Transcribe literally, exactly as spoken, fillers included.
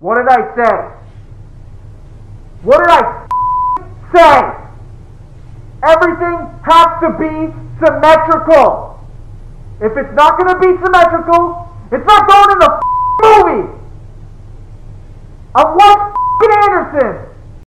What did I say? What did I say? Everything has to be symmetrical. If it's not going to be symmetrical, it's not going in the movie. I'm watching